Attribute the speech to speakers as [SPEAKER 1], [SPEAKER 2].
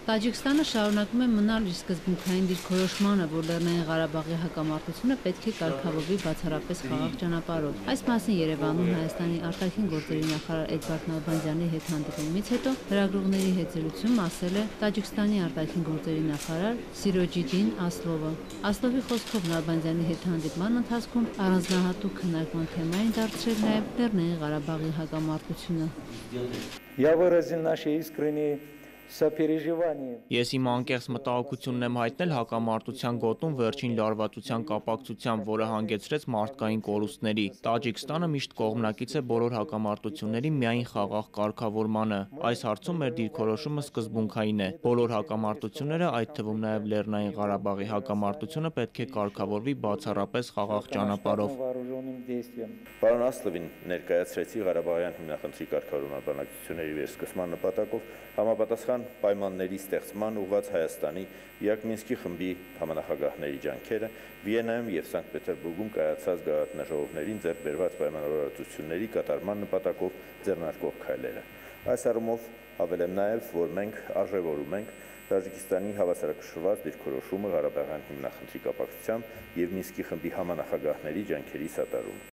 [SPEAKER 1] Տաջիկստանը շարունակում է մնալ իր սկզբունքային դիրքորոշմանը, որ Լեռնային Ղարաբաղի հակամարտությունը պետք է կարգավորվի բացառապես խաղաղ ճանապարհով։ Այս մասին Երևանում Հայաստանի արտաքին գործերի նախարար Էդվարդ Նալբանդյանի հետ հանդիպումից հետո լրագրողների հետ զրույցում ասել է Տաջիկստանի արտաքին գործերի նախարար Սիրոջիդին Ասլովը։ Ասլովի խոսքով Նալբանդյանի հետ հանդիպման ընթացքում առանձնահատուկ քննարկման թեմա են դարձրել նաև Լեռնային Ղարաբաղի հակամարտությունը։
[SPEAKER 2] Я выразил наши искренние сопереживания.
[SPEAKER 3] Ես իմ անկեղծ մտահոգությունն եմ հայտնել հակամարտության գոտում վերջին լարվածության կապակցությամբ, որը հանգեցրեց մարդկային կորուստների։ Տաջիկստանը միշտ կողմնակից է բոլոր հակամարտությունների միայն խաղաղ կարգավորմանը։ Այս հարցում մեր դիրքորոշումը սկզբունքային է։ Բոլոր հակամարտությունները, այդ թվում նաև Լեռնային Ղարաբաղի հակամարտությունը պետք է կարգավորվի բացառապես խաղաղ ճանապարհով։
[SPEAKER 4] Պարոն Ասլովին ներկայացրեցի Ղարաբաղյան հիմնախնդրի կարգավորման բանակցությունների վերսկսման նպատակով համապատասխան պայմանների ստեղծման ուղղված Հայաստանի ՄԻԱԿ Մինսկի խմբի համանախագահների ջանքերը Վիեննայում և Սանկտ Պետերբուրգում կայացած գագաթնաժողովներին ձեռք բերված պայմանավորվածությունների կատարման նպատակով ձեռնարկվող քայլերը։ Այս առումով հավելեմ նաև, որ մենք արժևորում ենք Տաջիկստանի հավասարակշռված դիրքորոշումը Ղարաբաղյան հիմնախնդրի կապակցությամբ և Մինսկի խմբի համանախագահների ջանքերի սատարումը։